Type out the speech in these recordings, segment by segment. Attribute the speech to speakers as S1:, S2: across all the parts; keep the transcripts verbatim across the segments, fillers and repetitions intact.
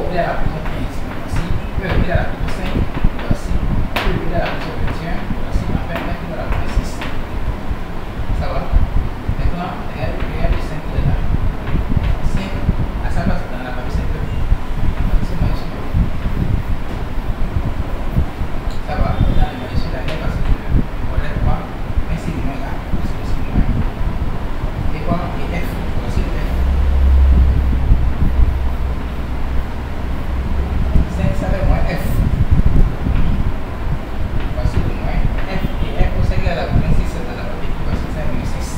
S1: égale à plus quinze. Voici E égale à plus cinq. Voici E égale à plus vingt et un. Voici enfin F égale à plus six. Ça va? Maintenant, regardez cinq là. cinq à sa place dans la partie cinq. C'est magnifique. Ça va? Dans les magnifiques là, parce que on lève pas. Mais c'est moins là. C'est aussi moins. Et quoi? Et F. Voici le F. cinq, ça fait moins F. Voici le moins F. Et F au cinq égale à vingt-six dans la partie. Voici ça est moins six.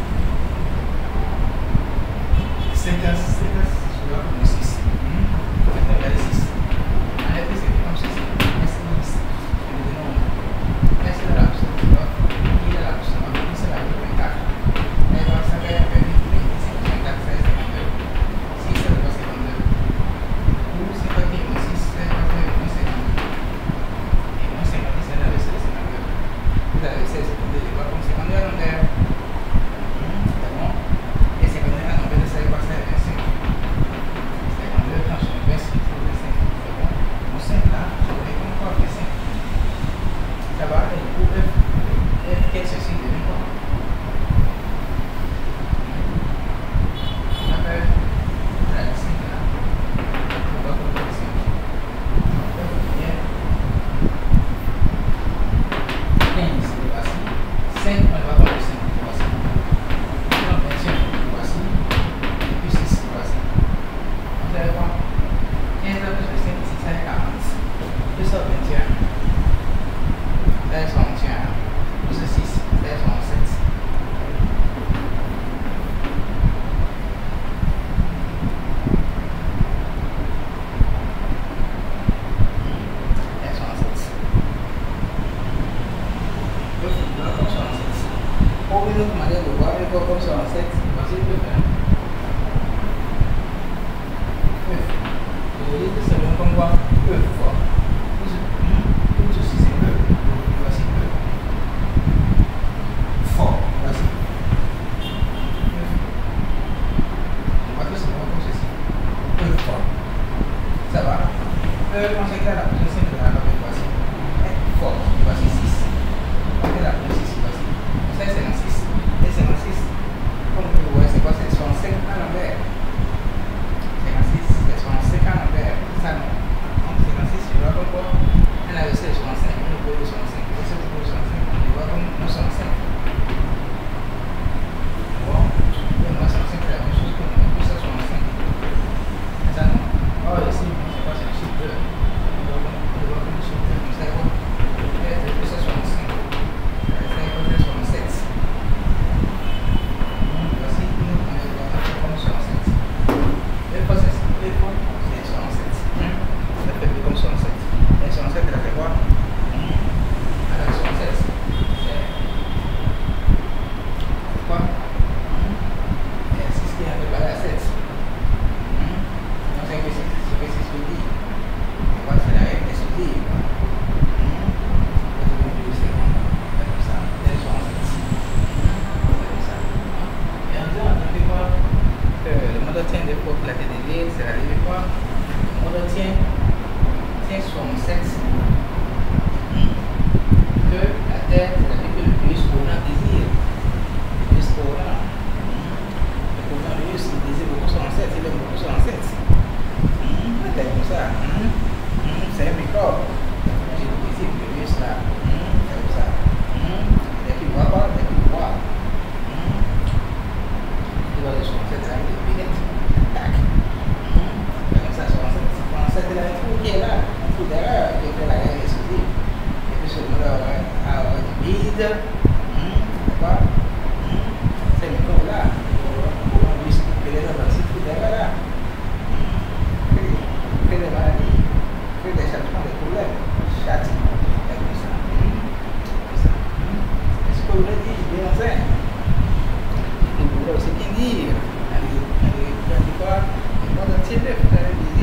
S1: cinq, cinq, je dois moins six. Maintenant, regardez six. Enlève les c'est comme ceci. S dix. Et le dénombre. S est là, c'est le bloc. I est là, c'est le bloc. I c'est là, vingt-quatre. Et donc, ça fait vingt-cinq, vingt-quatre, seize, cinquante-deux. six, c'est le bloc cinquante-deux. douze, cinquante et un, six, cinquante-deux, cinquante-deux. Et moins cinquante, c'est là, c'est cinquante-deux. Vous avez seize, cinquante-deux, et voilà, comme cinquante-deux à l'envers. C'est bon. Et cinquante-deux à l'envers de ça, il va faire vingt-cinq. cinquante-deux, quand je fais vingt-cinq, c'est vingt-cinq. C'est bon. Mon cinq là, je vais comme quoi vingt-cinq. Ça va, et du coup, F, F, qu'est-ce que c'est de quoi? On appelle la cinq là. On va comme vingt-cinq. F devient quinze, voici. cinq, on va comme cinq, voici. vingt et un, voici. Et puis six, voici. Vous allez voir. quinze là plus vingt-cinq, ici, ça fait quarante. deux cent vingt et un. Ça fait soixante et un. Plus six, ça fait soixante-sept. Ça fait soixante-sept. Le football comme soixante-sept. Pour une autre manière de voir, le corps comme soixante-sept, voici le faire. Le livre, c'est bon comme quoi E fois. Tout ceci, c'est E. Voici E. Fort, voici. On va tout c'est bon comme ceci. E fois. Ça va? E, on sait que là, la position de la avec voici. F fort, voici six. On fait la position, voici. Ça, c'est un six. Et c'est un six. Comme vous voyez, c'est quoi? C'est soixante-cinq à l'envers. cinquante-six, c'est soixante-cinq à l'envers. Ça, non. Donc, cinquante-six, je vois comme quoi. Un A V C de soixante-cinq, un niveau de soixante-cinq. Un niveau de soixante-cinq, on le voit comme soixante-cinq. Bon, et moi, soixante-cinq, c'est la même chose que moi. Plus ça, soixante-cinq. Mais ça, non. Oh, ici, c'est quoi? C'est le chiffre deux. On le voit comme le chiffre deux. Comme ça, quoi? Et plus ça, soixante-cinq. Ça, il faut soixante-sept. Voici, nous, on le voit comme soixante-sept. Et quoi, c'est soixante-sept. Ça fait plus comme soixante-sept. Et soixante-sept, elle a fait quoi? Elle a fait soixante-sept. C'est quoi? Et six qui a fait pas la sept. Donc, c'est que six veut dire. Et quoi, c'est la règle exclusive. C'est comme ça. C'est soixante-sept. C'est comme ça. Et en disant, on fait quoi? Le mode tient de pour la T D V, c'est la dérive quoi? Le mode tient, tient soixante-sept. Que la Terre, c'est la vie que le plus exponent désire. Le plus exponent. Le exponent de Dieu, il désire beaucoup soixante-sept, il aime beaucoup soixante-sept. C'est comme ça. C'est un microbe. J'ai le plaisir que le Dieu là. C'est comme ça. Dès qu'il voit pas, dès qu'il voit. Il doit aller soixante-sept, ça arrive de billette. Tac. Comme ça, soixante-sept, il a un trou qui est là. Un trou d'erreur qui fait la règle exclusive. Et puis, ce mot-là, a du vide. D'accord? C'est le microbe là. On lui explique dans ce trou d'erreur là. Fait des maladies, fait des changements, des problèmes. Châtie. Et comme ça. Comme ça. Est-ce que vous voulez dire, bien fait? Vous voulez aussi bien dire. Allez, allez, vous allez quoi? Le monde entier, vous allez dire.